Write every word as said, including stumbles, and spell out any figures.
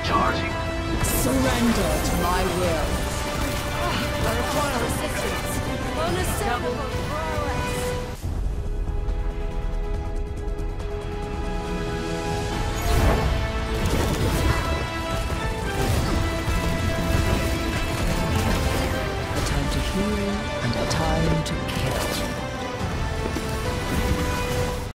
Charging. Surrender to my will. I require assistance. Unassailable prowess. A time to heal and a time to kill.